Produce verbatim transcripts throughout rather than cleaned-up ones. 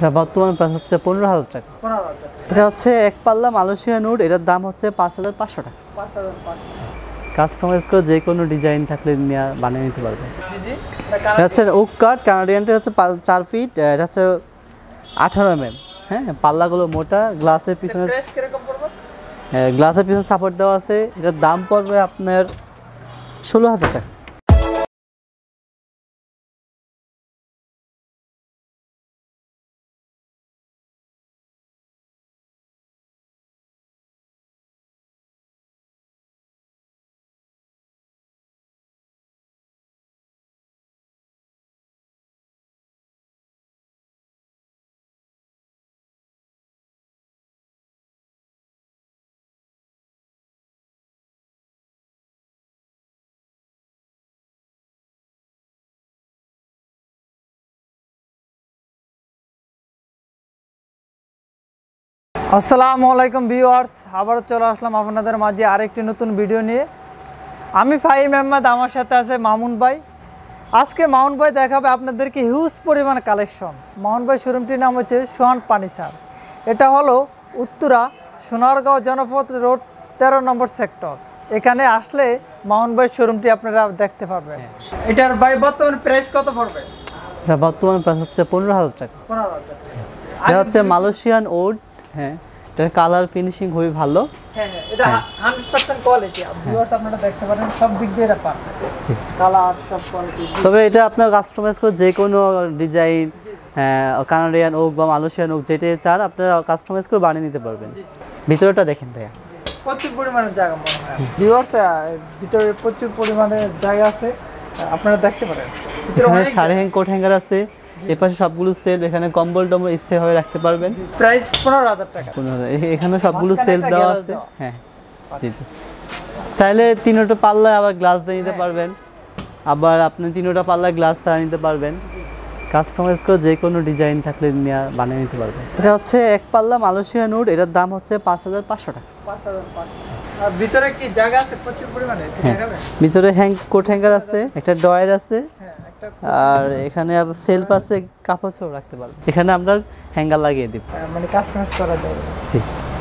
এটা বর্তমান প্রাইস হচ্ছে পনেরো হাজার টাকা। পনেরো হাজার টাকা। এটা হচ্ছে এক পাল্লা মালয়েশিয়ান উড, এটার দাম হচ্ছে পাঁচ হাজার পাঁচশো টাকা। পাঁচ হাজার পাঁচশো। কাস্টমাইজ করে যে কোনো ডিজাইন থাকলে নিয়ে বানিয়ে নিতে পারবেন। জি জি। এটা হচ্ছে ওক কাট, কানাডিয়ানটা হচ্ছে চার ফিট, এটা হচ্ছে আঠারো এম এম। হ্যাঁ, পাল্লাগুলো মোটা, গ্লাসের পিছনে প্রাইস কিরকম পড়বে? হ্যাঁ, গ্লাসের পিছনে সাপোর্ট দেওয়া আছে। এটার দাম পড়বে আপনার ষোলো হাজার টাকা। আসসালামু আলাইকুম ভিউয়ার্স, আবার চলে আসলাম আপনাদের মাঝে আরেকটি নতুন ভিডিও নিয়ে। আমি ফাহিম আহমেদ, আমার সাথে আছে মামুন ভাই। আজকে মামুন ভাই দেখাবে আপনাদেরকে হিউজ পরিমাণ কালেকশন। মামুন ভাই শোরুমটির নাম হচ্ছে সোহান ফার্নিচার। এটা হলো উত্তরা সোনারগাঁও জনপথ রোড তেরো নম্বর সেক্টর। এখানে আসলে মামুন ভাই শোরুমটি আপনারা দেখতে পারবেন। এটার ভাই বর্তমান প্রাইস কত পড়বে? এটা বর্তমান প্রাইস হচ্ছে পনেরো হাজার টাকা। পনেরো হাজার টাকা। এটা হচ্ছে মালয়েশিয়ান উড। হ্যাঁ, এটার কালার ফিনিশিং খুবই ভালো। হ্যাঁ হ্যাঁ, এটা হান্ড্রেড পার্সেন্ট কোয়ালিটি। ভিউয়ার্স আপনারা দেখতে পারেন, সব দিক দিয়ে এটা পারফেক্ট। জি, কালার সব কোয়ালিটি। তবে এটা আপনার কাস্টমাইজ করে যে কোনো ডিজাইন, হ্যাঁ, কানাডিয়ান ওক বা মালয়েশিয়ান ওক যেটাই চান আপনারা কাস্টমাইজ করে বানিয়ে নিতে পারবেন। ভিতরটা দেখেন ভাইয়া, প্রচুর পরিমাণে জায়গা মনে হয়। ভিউয়ার্স, ভিতরে প্রচুর পরিমাণে জায়গা আছে, আপনারা দেখতে পারেন। এখানে শাড়ি হ্যাং, কোট হ্যাঙ্গার আছে। এই পাশে সবগুলো সেল, এখানে কম্বল টম্বল স্থায়ীভাবে রাখতে পারবেন। প্রাইস পনেরো হাজার টাকা। এখানে সবগুলো সেল দেওয়া আছে। হ্যাঁ জি জি, চাইলে তিনোটা পাল্লায় আবার গ্লাস দিয়ে নিতে পারবেন, আবার আপনি তিনোটা পাল্লায় গ্লাস ছাড়া নিতে পারবেন। কাস্টমাইজ করে যে কোনো ডিজাইন থাকলে নিয়ে বানিয়ে নিতে পারবেন। এটা হচ্ছে এক পাল্লা মালয়েশিয়ান উড, এটার দাম হচ্ছে পাঁচ হাজার পাঁচশো টাকা। পাঁচ হাজার পাঁচশো। আর ভিতরে কি জায়গা আছে প্রচুর পরিমাণে? ভিতরে হ্যাং, কোট হ্যাঙ্গার আছে, একটা ড্রয়ার আছে, আর এখানে সেলফ আছে, কাপড় চোপড় রাখতে পারবেন। এখানে আমরা হ্যাঙ্গার লাগিয়ে দিব, মানে কাস্টমাইজ করা যায়। জি,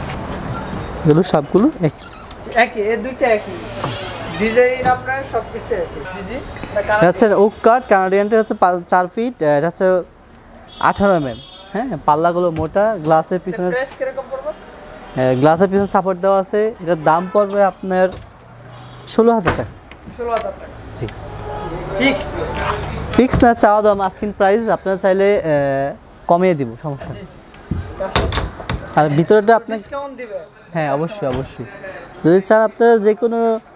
এগুলো সবগুলো একই একই, এই দুইটা একই ডিজাইন, আপনার সব কিছু একই। জি জি। এটা হচ্ছে ওক কাট, কানাডিয়ানটা হচ্ছে চার ফিট, এটা হচ্ছে আঠারো এম এম। হ্যাঁ, পাল্লাগুলো মোটা, গ্লাসের পিছনে প্রাইস কিরকম পড়বে? হ্যাঁ, গ্লাসের পিছনে সাপোর্ট দেওয়া আছে। এটার দাম পড়বে আপনার ষোলো হাজার টাকা। ষোলো হাজার টাকা। জি, ফিক্স ফিক্স না, চাওয়া দাম আস্কিং প্রাইস। আপনারা চাইলে কমিয়ে দিব, সমস্যা নেই। আর ভিতরেটা আপনি ডিসকাউন্ট দিবেন? হ্যাঁ, অবশ্যই অবশ্যই। যদি চান আপনারা যে কোনো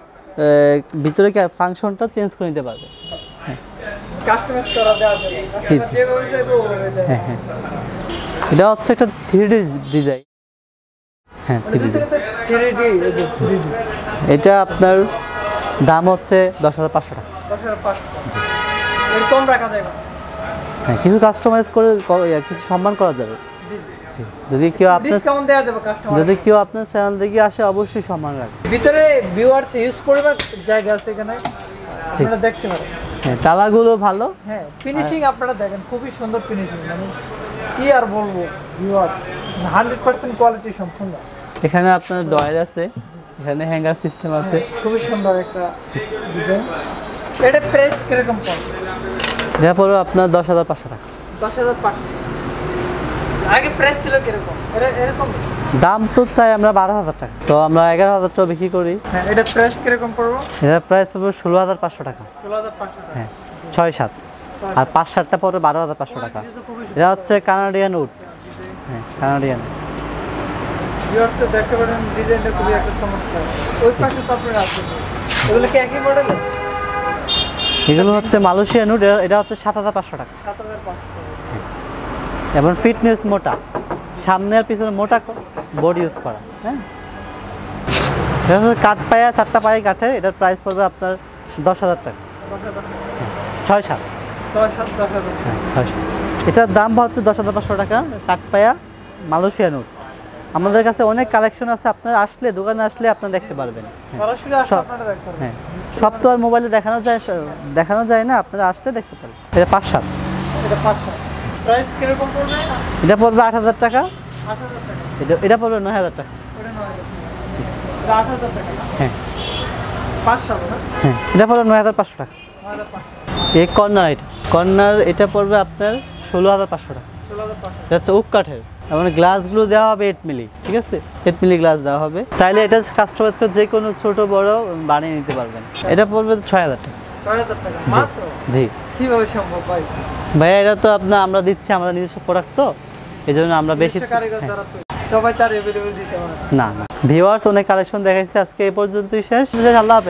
ভিতরে ফাংশনটা চেঞ্জ করে নিতে পারবেন। হ্যাঁ, কাস্টমাইজ করা দেওয়া যাবে। জি জি। হ্যাঁ হ্যাঁ, এটা হচ্ছে একটা থ্রি ডি ডিজাইন। হ্যাঁ, থ্রি ডি। এটা আপনার দাম হচ্ছে দশ হাজার পাঁচশো টাকা। দশ হাজার পাঁচশো টাকা। এর কম রাখা যায় না? হ্যাঁ, কিছু কাস্টমাইজ করে কিছু সম্মান করা যাবে। জি জি। যদি কেউ আপনার ডিসকাউন্ট দেওয়া যাবে কাস্টমার, যদি কেউ আপনার চ্যানেল দেখে আসে অবশ্যই সম্মান রাখবে। ভিতরে ভিউয়ার্স ইউজ পরিমাণ জায়গা আছে, এখানে আপনারা দেখতে পারেন। হ্যাঁ, তালাগুলো ভালো। হ্যাঁ, ফিনিশিং আপনারা দেখেন, খুবই সুন্দর ফিনিশিং। মানে কি আর বলবো ভিউয়ার্স, হান্ড্রেড পার্সেন্ট কোয়ালিটি সম্পূর্ণ। এখানে আপনার ডয়ার আছে, এখানে হ্যাঙ্গার সিস্টেম আছে। খুবই সুন্দর একটা ডিজাইন। এটা প্রাইস কিরকম পড়বে? এটা পড়বে আপনার দশ হাজার পাঁচশো টাকা। দশ হাজার পাঁচশো। আগে প্রাইস ছিল কিরকম? এটা এরকম দাম তো চাই আমরা বারো হাজার টাকা, তো আমরা এগারো হাজার টাকা বিক্রি করি। হ্যাঁ, এটা প্রাইস কিরকম পড়বে? এটা প্রাইস পড়বে ষোলো হাজার পাঁচশো টাকা। ষোলো হাজার পাঁচশো টাকা। হ্যাঁ, ছয় সাত, আর পাঁচ সাতটা পড়বে বারো হাজার পাঁচশো টাকা। এটা হচ্ছে কানাডিয়ান উড। হ্যাঁ, কানাডিয়ান। ভিউয়ার্স দেখতে পারেন, ডিজাইনটা খুবই একটা চমৎকার। ওই পাশে তো আপনারা আছে, এগুলো কি একই মডেল? এগুলো হচ্ছে মালয়েশিয়ান উড, এটা হচ্ছে সাত হাজার পাঁচশো টাকা। সাত হাজার পাঁচশো টাকা। এবং ফিটনেস মোটা, সামনে আর পিছনে মোটা বোর্ড ইউজ করা। হ্যাঁ, এটা হচ্ছে কাঠ পায়া, চারটা পায়ে কাঠের। এটার প্রাইস পড়বে আপনার দশ হাজার টাকা। ছয় সাত, ছয় সাত, দশ হাজার। হ্যাঁ, ছয় সাত। এটার দাম হচ্ছে দশ হাজার পাঁচশো টাকা। কাঠ পায়া মালয়েশিয়ান উড। আমাদের কাছে অনেক কালেকশন আছে, আপনারা আসলে, দোকানে আসলে আপনারা দেখতে পারবেন। হ্যাঁ, সব তো আর মোবাইলে দেখানো যায় দেখানো যায় না, আপনারা আসলে দেখতে পারবেন। এটা পাঁচ সাত। এটা পাঁচ সাত। প্রাইস কিরকম পড়বে? এটা পড়বে আট হাজার টাকা, আট হাজার টাকা। এটা এটা পড়বে নয় হাজার টাকা। ওটা নয় হাজার এটা আট হাজার টাকা না? হ্যাঁ পাঁচশো না? হ্যাঁ এটা পড়বে নয় হাজার পাঁচশো টাকা। নয় হাজার পাঁচশো। এই কর্নার, এটা কর্নার, এটা পড়বে আপনার ষোলো হাজার পাঁচশো টাকা। ষোলো হাজার পাঁচশো। এটা হচ্ছে ওক কাঠের, মানে গ্লাসগুলো দেওয়া হবে এইট মিলি, ঠিক আছে, এইট মিলি গ্লাস দেওয়া হবে। চাইলে এটা কাস্টমাইজ করে যে কোনো ছোট বড় বানিয়ে নিতে পারবেন। এটা পড়বে ছয় হাজার টাকা। ছয় হাজার টাকা মাত্র? জি। কিভাবে সম্ভব ভাই? ভাইয়া এটা তো আপনার আমরা দিচ্ছি, আমাদের নিজস্ব প্রোডাক্ট, তো এই জন্য আমরা বেশি কারিগর হ্যাঁ। দ্বারা তৈরি। সবাই তার অ্যাভেলেবল দিতে পারে না না ভিউয়ার্স, অনেক কালেকশন দেখাইছি, আজকে এই পর্যন্তই শেষ। আল্লাহ হাফেজ।